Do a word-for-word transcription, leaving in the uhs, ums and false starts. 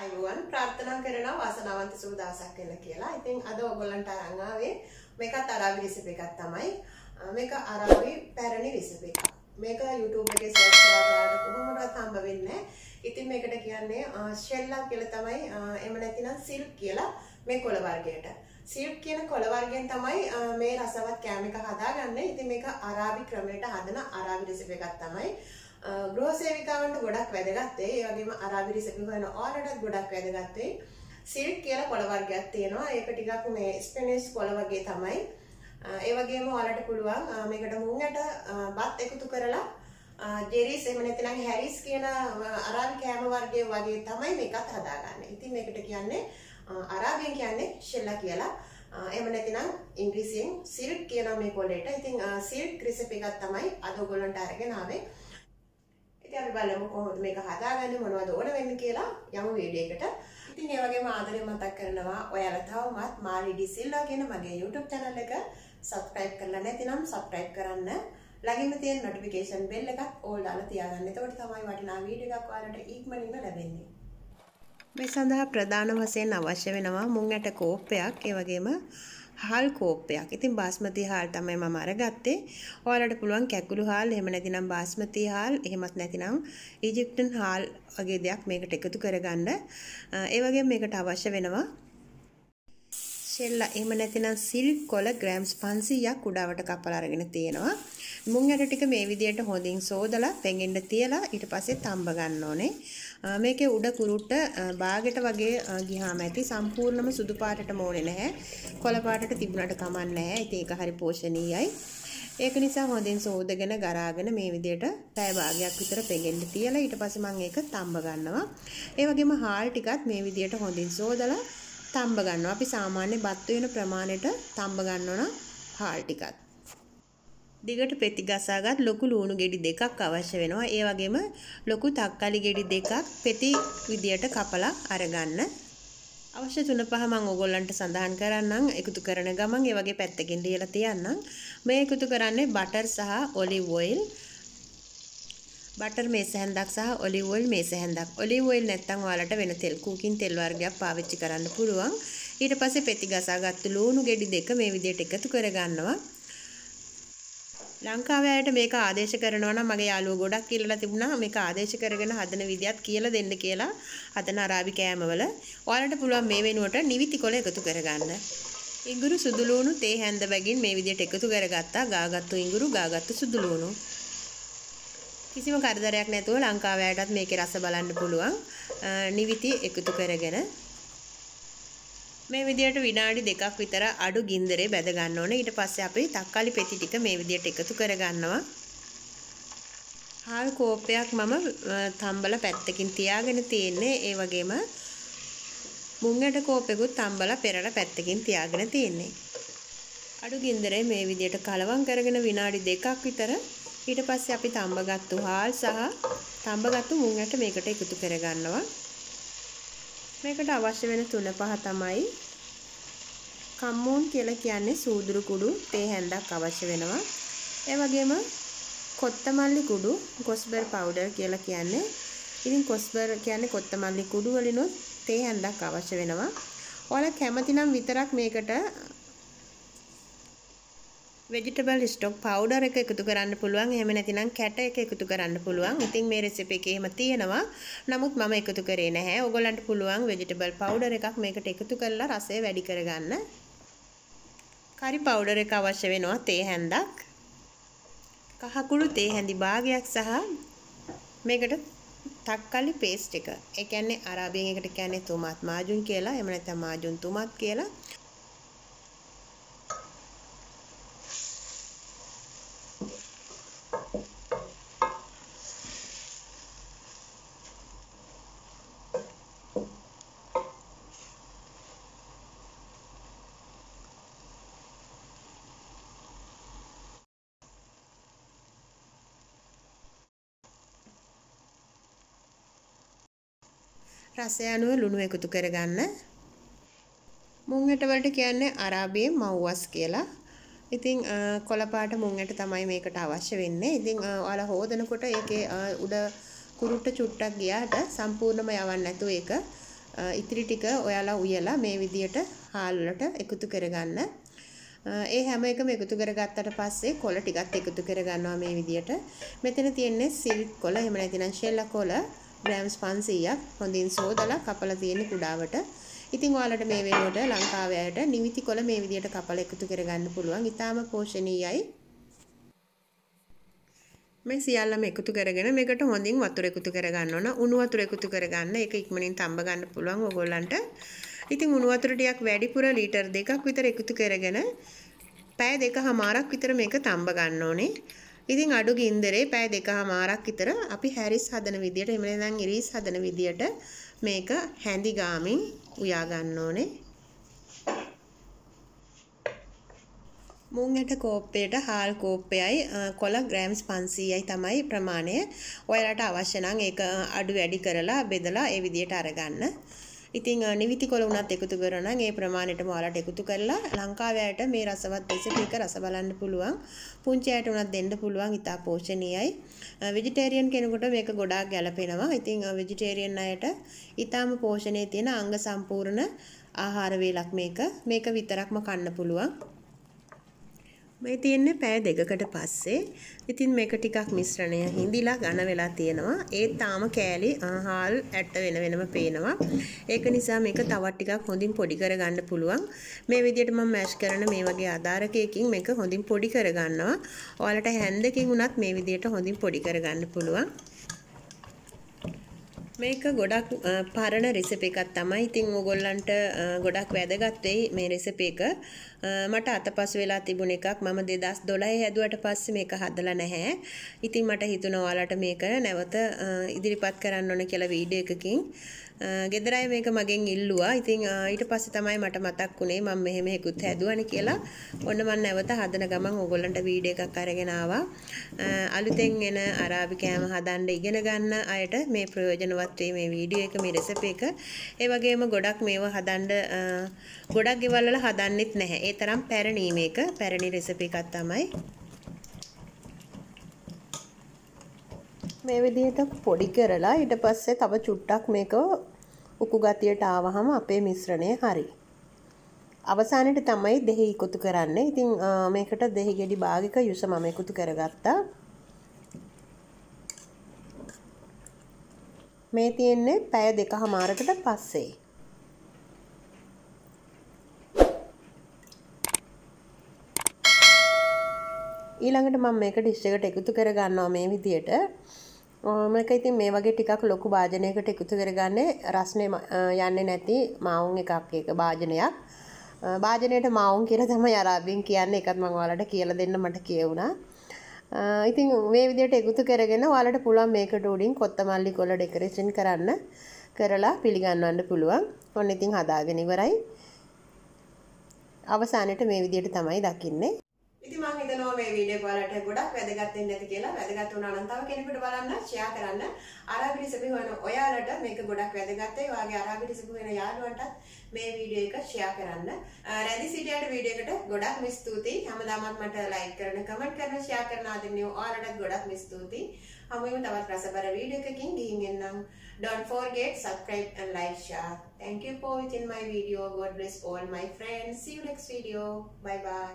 අයිබෝවන් ප්‍රාර්ථනා කරනවා වාසනාවන්ත සුබ දවසක් වෙන්න කියලා. ඉතින් අද ඔයගොල්ලන්ට අරන් ආවේ මේකත් අරාබි රෙසිපි එකක් තමයි. මේක අරාබි පැරණි රෙසිපි එකක්. මේක YouTube එකේ සර්ච් කරලා කොහොමවත් හම්බ වෙන්නේ නැහැ. ඉතින් මේකට කියන්නේ ෂෙල්ලා කියලා තමයි. එහෙම නැතිනම් සිල්ක් කියලා මේ කොළ වර්ගයට. සිල්ක් කියන කොළ වර්ගයෙන් තමයි මේ රසවත් කෑම එක හදාගන්නේ. ඉතින් මේක අරාබි ක්‍රමයට හදන අරාබි රෙසිපි එකක් තමයි. ගෘහ සේවිකාවන්ට ගොඩක් වැදගත් වෙයි. ඒ වගේම අරාබි රෙසිපි හොයන ඔයාලටත් ගොඩක් වැදගත් වෙයි. සිල්ක් කියලා කොළ වර්ගයක් තියෙනවා. ඒක ටිකක් මේ ස්පැනිෂ් කොළ වගේ තමයි. ඒ වගේම ඔයාලට පුළුවන් මේකට මුංගට බත් එකතු කරලා ජෙරිස් එහෙම නැත්නම් හැරිස් කියන අරාබි කෑම වර්ගයේ වගේ තමයි මේකත් හදාගන්නේ. ඉතින් මේකට කියන්නේ අරාබියෙන් කියන්නේ ෂෙල්ලා කියලා. එහෙම නැත්නම් ඉංග්‍රීසියෙන් සිල්ක් කියන මේ කොළේට. ඉතින් සිල්ක් රෙසිපි එකක් තමයි අද ඔයගොල්ලන්ට අරගෙන ආවේ. ඉතින් අපි බලමු කොහොමද මේක හදාගන්නේ මොනවද ඕන වෙන්නේ කියලා යමු වීඩියෝ එකට. ඉතින් ඒ වගේම ආදරයෙන් මතක් කරනවා ඔයාලා තවමත් Maleedesilva කියන මගේ YouTube channel එක subscribe කරලා නැතිනම් subscribe කරන්න. ළඟින්ම තියෙන notification bell එකත් all දාලා තියාගන්න. එතකොට තමයි වටිනා වීඩියෝ එකක් ඔයාලට ඉක්මනින්ම ලැබෙන්නේ. මේ සඳහා ප්‍රධාන වශයෙන් අවශ්‍ය වෙනවා මුං ඇට කෝප්පයක්, ඒ වගේම හාල් කෝප්පයක්. ඉතින් බාස්මති හාල් තමයි මම අරගත්තේ. ඔයාලට පුළුවන් කැකුළු හාල්, එහෙම නැතිනම් බාස්මති හාල්, එහෙමත් නැතිනම් ඊජිප්ටන් හාල් වගේ දෙයක් මේකට එකතු කරගන්න. ඒ වගේම මේකට අවශ්‍ය වෙනවා ෂෙල්ලා, එහෙම නැතිනම් සිල්ක් කොළ ග්‍රෑම්ස් පන්සීයක් කුඩාවට කපලා අරගෙන තියෙනවා. මුං ඇට ටික මේ විදියට හොඳින් සෝදලා පෙඟෙන්න තියලා ඊට පස්සේ තඹ ගන්න ඕනේ. මේකේ උඩ කුරුට්ට බාගෙට වගේ ගියාම ඇති, සම්පූර්ණම සුදු පාටටම ඕනේ නැහැ. කොළ පාටට තිබුණාට කමක් නැහැ. ඉතින් ඒක හරි පෝෂණීයයි. ඒක නිසා හොඳින් සෝදගෙන ගරාගෙන මේ විදියට පැය භාගයක් විතර පෙඟෙන්න තියලා ඊට පස්සේ මම ඒක තඹ ගන්නවා. ඒ වගේම හාල් ටිකත් මේ විදියට හොඳින් සෝදලා තඹ ගන්නවා. අපි සාමාන්‍ය බත් වෙන ප්‍රමාණයට තඹ ගන්නවා නම් හාල් ටිකත්. දිගට පෙති ගසාගත් ලොකු ලුණු ගෙඩි දෙකක් අවශ්‍ය වෙනවා. ඒ වගේම ලොකු තක්කාලි ගෙඩි දෙකක් පෙති විදියට කපලා අරගන්න. අවශ්‍ය තුන පහ මම ඕගොල්ලන්ට සඳහන් කරන්නම් එකතු කරන ගමන්. ඒ වගේ පැත්තකින් ලියලා තියන්නම්. මේ එකතු කරන්නේ බටර් සහ ඔලිව් ඔයිල්. බටර් මේස හැන්දක් සහ ඔලිව් ඔයිල් මේස හැන්දක්. ඔලිව් ඔයිල් නැත්තම් ඔයාලට වෙන තෙල් කුකින් තෙල් වර්ගයක් පාවිච්චි කරන්න පුළුවන්. ඊට පස්සේ පෙති ගසාගත්තු ලුණු ගෙඩි දෙක මේ විදියට එකතු කරගන්නවා. ලංකාවේ අයට මේක ආදේශ කරනවා නම් මගේ යාළුවෝ ගොඩක් කියලා තිබුණා මේක ආදේශ කරගෙන හදන විදියත් කියලා දෙන්න කියලා හදන අරාබි කෑමවල. ඔයාලට පුළුවන් මේ වෙනුවට නිවිති කොළ එකතු කරගන්න. ඉඟුරු සුදු ලුණු තේ හැන්ද බැගින් මේ විදියට එකතු කරගත්තා. ගාගත්තු ඉඟුරු ගාගත්තු සුදු ලුණු. කිසිම කරදරයක් නැතුව ලංකාවේ අයටත් මේකේ රස බලන්න පුළුවන්. නිවිති එකතු කරගෙන මේ විදියට විනාඩි දෙකක් විතර අඩු ගින්දරේ බැද ගන්න ඕනේ. ඊට පස්සේ අපි තක්කාලි පෙති ටික මේ විදියට එකතු කරගන්නවා. හාල් කෝප්පයක් මම තම්බලා පැත්තකින් තියාගෙන තියෙන්නේ. ඒ වගේම මුං ඇට කෝප්පෙකුත් තම්බලා පෙරලා පැත්තකින් තියාගෙන තියෙන්නේ. අඩු ගින්දරේ මේ විදියට කලවම් කරගෙන විනාඩි දෙකක් විතර ඊට පස්සේ අපි තම්බගත්තු හාල් සහ තම්බගත්තු මුං ඇට මේකට එකතු කරගන්නවා. මේකට අවශ්‍ය වෙන තුන පහ තමයි කම්මූන් කියලා කියන්නේ සූදුරු කුඩු තේ හැන්දක් අවශ්‍ය වෙනවා. ඒ වගේම කොත්තමල්ලි කුඩු කොස්බර් පවුඩර් කියලා කියන්නේ. ඉතින් කොස්බර් කියන්නේ කොත්තමල්ලි කුඩු වලිනුත් තේ හැන්දක් අවශ්‍ය වෙනවා. ඔයාලා කැමති නම් විතරක් මේකට vegetable stock powder එක එකතු කරන්න පුළුවන්. එහෙම නැතිනම් කැට එක එකතු කරන්න පුළුවන්. ඉතින් මේ රෙසිපි එකේ එහෙම තියෙනවා. නමුත් මම එකතු කරේ නැහැ. ඕගොල්ලන්ට පුළුවන් vegetable powder එකක් මේකට එකතු කරලා රසය වැඩි කරගන්න. curry powder එක අවශ්‍ය වෙනවා තේ හැන්දක්. කහකුළු තේ හැඳි භාගයක් සහ මේකට තක්කාලි paste එක. ඒ කියන්නේ අරාබියෙන් එකට කියන්නේ තුමත් මාජුන් කියලා. එහෙම නැත්නම් මාජුන් තුමත් කියලා. රසය අනුව ලුණු එකතු කරගන්න. මුං ඇට වලට කියන්නේ අරාබියේ මව්වස් කියලා. ඉතින් කොළ පාට මුං ඇට තමයි මේකට අවශ්‍ය වෙන්නේ. ඉතින් ඔයාලා හොදනකොට ඒකේ උඩ කුරුට්ට චුට්ටක් ගියාට සම්පූර්ණයෙන්ම යවන්න නැතුව ඒක ඉතිරි ටික ඔයාලා උයලා මේ විදියට හාල් වලට එකතු කරගන්න. ඒ හැම එකම එකතු කරගත්තට පස්සේ කොළ ටිකත් එකතු කරගන්නවා මේ විදියට. මෙතන තියෙන්නේ සිල්ක් කොළ, එහෙම නැතිනම් ෂෙල්ල කොළ ග්‍රෑම්ස් පන්සීයක් හොඳින් සෝදලා කපලා තියෙන්නේ කුඩාවට. ඉතින් ඔයාලට මේ වෙනකොට ලංකාවේ අයට නිවිති කොළ මේ විදියට කපලා එකතු කරගන්න පුළුවන්. ඊටාම පෝෂණීයයි. මේ සියල්ලම එකතු කරගෙන මේකට හොඳින් වතුර එකතු කරගන්න ඕන. උණු වතුර එකතු කරගන්න. ඒක ඉක්මනින් තඹ ගන්න පුළුවන් ඕගොල්ලන්ට. ඉතින් උණු වතුර ටිකක් වැඩිපුර ලීටර් දෙකක් විතර එකතු කරගෙන පැය දෙකමාරක් විතර මේක තඹ ගන්න ඕනේ. ඉතින් අඩු ගින්දරේ පැය දෙකමාරක් විතර අපි හැරිස් හදන විදියට, එහෙම නැත්නම් ඉරිස් හදන විදියට මේක හැඳි ගාමින් උයා ගන්න ඕනේ. මුං ඇට කෝප්පයට හාල් කෝප්පයයි කොළ ග්‍රෑම්ස් පන්සීයයි තමයි ප්‍රමාණය. ඔයාලට අවශ්‍ය නම් ඒක අඩු වැඩි කරලා බෙදලා ඒ විදියට අරගන්න. ඉතින් නිවිති කොළ උනත් එකතු කරනවා නම් ඒ ප්‍රමාණයටම ඔයාලට එකතු කරලා ලංකාවේ අයට මේ රසවත් රෙසිපි එක රස බලන්න පුළුවන්. පුංචි අයට උනත් දෙන්න පුළුවන්. ඉතා පෝෂණීයයි. වෙජිටේරියන් කෙනෙකුට මේක ගොඩාක් ගැලපෙනවා. ඉතින් වෙජිටේරියන් අයට ඊටාම පෝෂණයේ තියෙන අංග සම්පූර්ණ ආහාර වේලක් මේක. මේක විතරක්ම කන්න පුළුවන්. මේ තියෙන්නේ පැය දෙකකට පස්සේ. ඉතින් මේක ටිකක් මිශ්‍රණය හිඳිලා ඝන වෙලා තියෙනවා. ඒ තාම කෑලි හාල් ඇට වෙන වෙනම පේනවා. ඒක නිසා මේක තවත් ටිකක් හොඳින් පොඩි කරගන්න පුළුවන්. මේ විදිහට මම මෑෂ් කරන මේ වගේ ආධාරකයකින් මේක හොඳින් පොඩි කරගන්නවා. ඔයාලට හැන්දකින් උනත් මේ විදිහට හොඳින් පොඩි කරගන්න පුළුවන්. මේක ගොඩක් පරණ රෙසිපි එකක් තමයි. ඉතින් ඕගොල්ලන්ට ගොඩක් වැදගත් වෙයි මේ රෙසිපි එක. මට අතපසු වෙලා තිබුණ එකක්. මම දෙදාස් දොළහ හැදුවට පස්සේ මේක හදලා නැහැ. ඉතින් මට හිතුණා ඔයාලට මේක නැවත ඉදිරිපත් කරන්න ඕන කියලා වීඩියෝ එකකින්. ගෙදර අය මේක මගෙන් ඉල්ලුවා. ඉතින් ඊට පස්සේ තමයි මට මතක් වුණේ මම මෙහෙම එකකුත් හැදුවානේ කියලා. ඔන්න මම නැවත හදන ගමන් ඕගොල්ලන්ට වීඩියෝ එකක් අරගෙන ආවා. අලුතෙන් එන අරාබි කෑම හදන්න ඉගෙන ගන්න අයට මේ ප්‍රයෝජනවත් වෙයි මේ වීඩියෝ එක, මේ රෙසිපි එක. ඒ වගේම ගොඩක් මේව හදන්න ගොඩක් ගෙවල් වල හදන්නෙත් නැහැ. ඒ තරම් පැරණි මේක. පැරණි රෙසිපි එකක් තමයි. මේ විදිහට පොඩි කරලා ඊට පස්සේ තව චුට්ටක් මේක උකු ගතියට ආවහම අපේ මිශ්‍රණය හරි. අවසානයේ තමයි දෙහි එකතු කරන්නේ. ඉතින් මේකට දෙහි ගෙඩි භාගික යුස මම එකතු කරගත්තා. මේ තියෙන්නේ පැය දෙකමාරකට පස්සේ. ඊළඟට මම මේක ඩිෂ් එකට එකතු කරගන්නවා මේ විදිහට. මේක ඉතින් මේ වගේ ටිකක් ලොකු භාජනයකට එකතු කරගන්නේ රස්නේ යන්නේ නැති මාවුන් එකක්. ඒක භාජනයක්. භාජනයට මාවුන් කියලා තමයි අරාබියෙන් කියන්නේ. ඒකත් මම ඔයාලට කියලා දෙන්න මට කියුණා. ඉතින් මේ විදිහට එකතු කරගෙන ඔයාලට පුළුවන් මේකට උඩින් කොත්තමල්ලි කොළ ඩෙකොරේෂන් කරන්න කරලා පිළිගන්වන්න පුළුවන්. ඔන්න ඉතින් හදාගෙන ඉවරයි. අවසානයේ මේ විදිහට තමයි දකින්නේ. ඉතින් මම හිතනවා මේ වීඩියෝ එක ඔයාලට ගොඩක් වැදගත් වෙන්න ඇති කියලා. වැදගත් වුණා නම් තව කෙනෙකුට බලන්න ෂෙයා කරන්න. අරාබි රෙසිපි හොයන ඔයාලට මේක ගොඩක් වැදගත් වෙයි. ඔයාගේ අරාබි රෙසිපි හොයන යාළුවන්ටත් මේ වීඩියෝ එක ෂෙයා කරන්න. රැදි සිටියට වීඩියෝ එකට ගොඩක්ම ස්තුතියි. හැමදාමත් මට ලයික් කරන, කමෙන්ට් කරන, ෂෙයා කරන ආදිනිය ඔයාලටත් ගොඩක්ම ස්තුතියි. හමුවෙමු තවත් රසබර වීඩියෝ එකකින්. ගිහින් එන්නම්. Don't forget subscribe and like, share. Thank you for watching my video. God bless all my friends. See you next video. Bye bye.